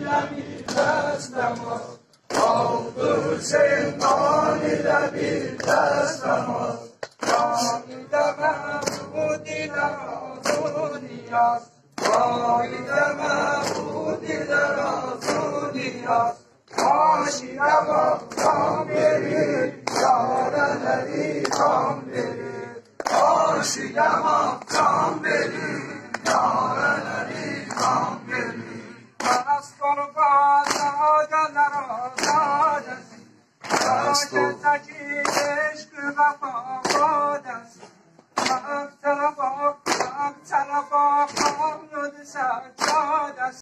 لبی دستم آب زندان لبی دستم آیدم بودی در آزونیاست آیدم بودی در آزونیاست آشیدم کام بری یارن علی کام بری آشیدم کام بری یارن علی کام بری مستان باز آگل را دادست آگل تکی عشق وفا بادست حق طلبا